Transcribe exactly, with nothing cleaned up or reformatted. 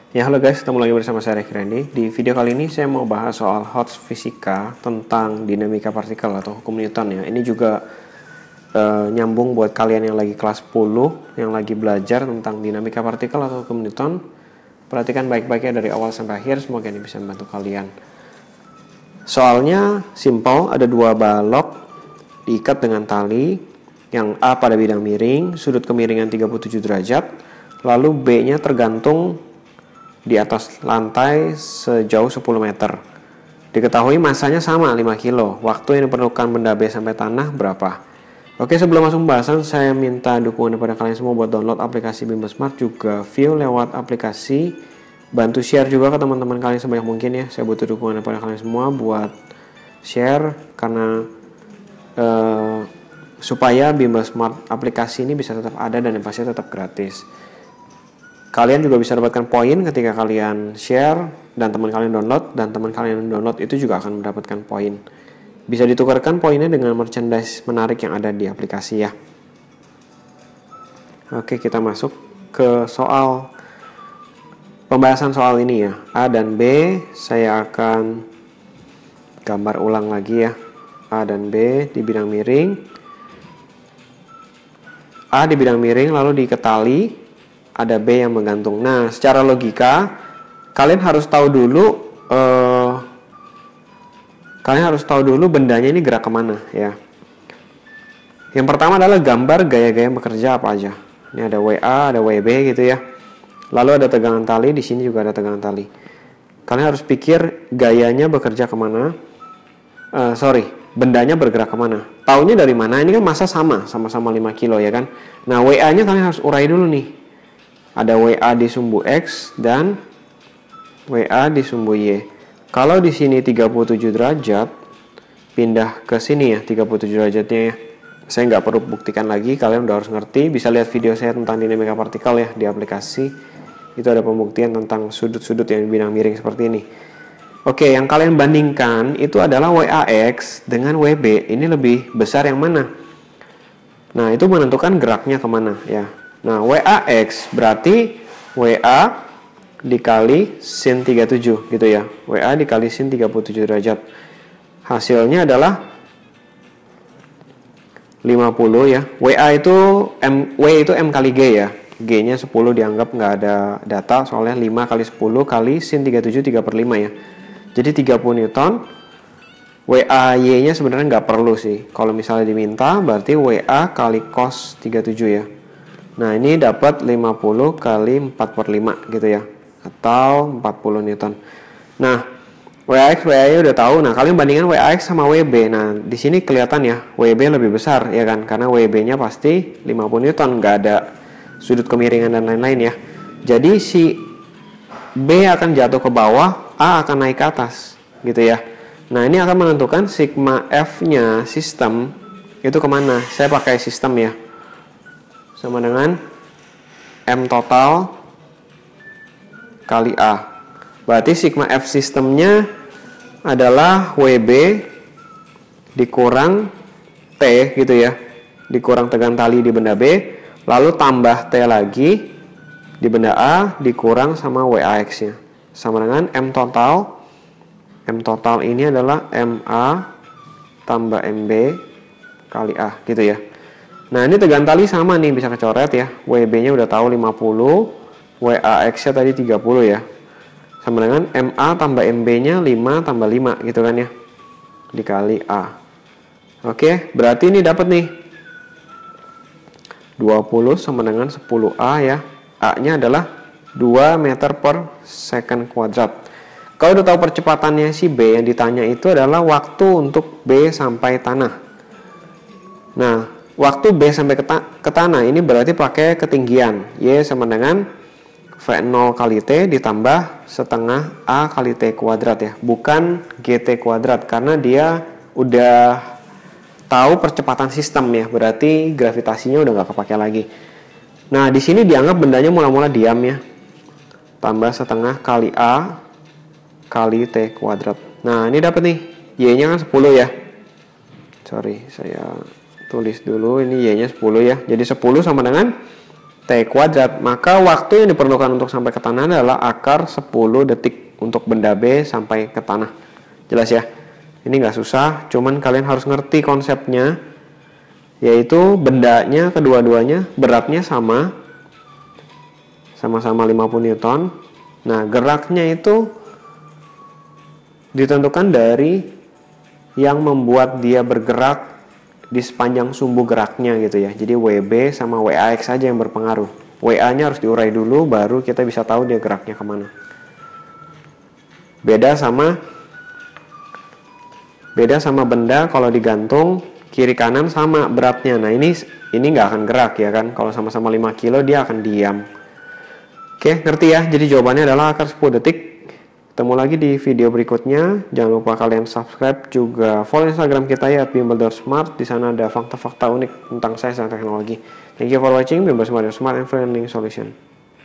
Ya, halo guys, ketemu lagi bersama saya Reki Randy. Di video kali ini saya mau bahas soal hot fisika tentang dinamika partikel atau hukum Newton ya. Ini juga uh, nyambung buat kalian yang lagi kelas sepuluh, yang lagi belajar tentang dinamika partikel atau hukum Newton. Perhatikan baik-baiknya dari awal sampai akhir, semoga ini bisa membantu kalian. Soalnya simple, ada dua balok diikat dengan tali, yang A pada bidang miring, sudut kemiringan tiga puluh tujuh derajat, lalu B-nya tergantung di atas lantai sejauh sepuluh meter. Diketahui masanya sama lima kilo. Waktu yang diperlukan benda B sampai tanah berapa? Oke, sebelum masuk pembahasan, saya minta dukungan kepada kalian semua buat download aplikasi Bimbel Smart, juga view lewat aplikasi. Bantu share juga ke teman-teman kalian sebanyak mungkin ya. Saya butuh dukungan kepada kalian semua buat share, karena eh, supaya Bimbel Smart aplikasi ini bisa tetap ada dan yang pasti tetap gratis. Kalian juga bisa dapatkan poin ketika kalian share dan teman kalian download, dan teman kalian download itu juga akan mendapatkan poin. Bisa ditukarkan poinnya dengan merchandise menarik yang ada di aplikasi ya. Oke, kita masuk ke soal pembahasan soal ini ya. A dan B saya akan gambar ulang lagi ya. A dan B di bidang miring. A di bidang miring lalu diikat tali. Ada B yang menggantung. Nah, secara logika kalian harus tahu dulu eh, kalian harus tahu dulu bendanya ini gerak kemana ya. Yang pertama adalah gambar gaya-gaya bekerja apa aja. Ini ada W A, ada W B gitu ya. Lalu ada tegangan tali, di sini juga ada tegangan tali. Kalian harus pikir gayanya bekerja kemana. Uh, sorry, bendanya bergerak kemana. Taunya dari mana? Ini kan massa sama, sama-sama lima kilo ya kan. Nah, W A-nya kalian harus urai dulu nih. Ada W A di sumbu X dan W A di sumbu Y. Kalau di sini tiga puluh tujuh derajat, pindah ke sini ya, tiga puluh tujuh derajatnya ya. Saya nggak perlu buktikan lagi, kalian udah harus ngerti. Bisa lihat video saya tentang dinamika partikel ya di aplikasi. Itu ada pembuktian tentang sudut-sudut yang di bidang miring seperti ini. Oke, yang kalian bandingkan itu adalah W A X dengan W B. Ini lebih besar yang mana? Nah, itu menentukan geraknya kemana ya. Nah, W A X berarti W A dikali sin tiga puluh tujuh gitu ya. W A dikali sin tiga puluh tujuh derajat. Hasilnya adalah lima puluh ya. W A itu M, W itu M kali G ya. G-nya sepuluh, dianggap nggak ada data soalnya lima kali sepuluh kali sin tiga puluh tujuh, tiga per lima ya. Jadi tiga puluh Newton. W A Y-nya sebenarnya nggak perlu sih. Kalau misalnya diminta berarti W A kali cos tiga puluh tujuh ya. Nah, ini dapat lima puluh kali empat per lima gitu ya. Atau empat puluh Newton. Nah, W A X, W A Y udah tahu. Nah, kalian bandingkan W A X sama W B. Nah, di sini kelihatan ya, W B lebih besar ya kan. Karena W B-nya pasti lima puluh Newton. Nggak ada sudut kemiringan dan lain-lain ya. Jadi si B akan jatuh ke bawah, A akan naik ke atas gitu ya. Nah, ini akan menentukan sigma F-nya sistem itu kemana. Saya pakai sistem ya. Sama dengan M total kali A. Berarti sigma F sistemnya adalah W B dikurang T gitu ya. Dikurang tegangan tali di benda B, lalu tambah T lagi di benda A dikurang sama W A X-nya. Sama dengan M total. M total ini adalah M A tambah M B kali A gitu ya. Nah, ini tegangan tali sama nih, bisa kecoret ya. W B-nya udah tahu lima puluh, W A X-nya tadi tiga puluh ya. Sama dengan M A tambah M B-nya lima tambah lima gitu kan ya. Dikali A. Oke, berarti ini dapat nih dua puluh sama dengan sepuluh A ya. A-nya adalah dua meter per second kuadrat. Kalau udah tahu percepatannya si B, yang ditanya itu adalah waktu untuk B sampai tanah. Nah, waktu B sampai ke, ta ke tanah ini berarti pakai ketinggian. Y sama dengan V nol kali T ditambah setengah A kali T kuadrat ya. Bukan G T kuadrat, karena dia udah tahu percepatan sistem ya. Berarti gravitasinya udah nggak kepake lagi. Nah, di sini dianggap bendanya mula-mula diam ya. Tambah setengah kali A kali T kuadrat. Nah, ini dapat nih. Y-nya kan sepuluh ya. Sorry, saya tulis dulu, ini Y-nya sepuluh ya. Jadi sepuluh sama dengan T kuadrat, maka waktu yang diperlukan untuk sampai ke tanah adalah akar sepuluh detik untuk benda B sampai ke tanah. Jelas ya? Ini nggak susah, cuman kalian harus ngerti konsepnya, yaitu bendanya kedua-duanya beratnya sama, sama-sama lima puluh newton. Nah, geraknya itu ditentukan dari yang membuat dia bergerak di sepanjang sumbu geraknya gitu ya. Jadi W B sama W A X saja yang berpengaruh. W A-nya harus diurai dulu, baru kita bisa tahu dia geraknya kemana. Beda sama beda sama benda kalau digantung kiri kanan sama beratnya. Nah ini ini nggak akan gerak ya kan. Kalau sama-sama lima kilo dia akan diam. Oke, ngerti ya? Jadi jawabannya adalah akar sepuluh detik. Ketemu lagi di video berikutnya. Jangan lupa kalian subscribe, juga follow Instagram kita ya at bimbel dot smart. Di sana ada fakta-fakta unik tentang sains dan teknologi. Thank you for watching. Bimbel Smart, your smart and friendly solution.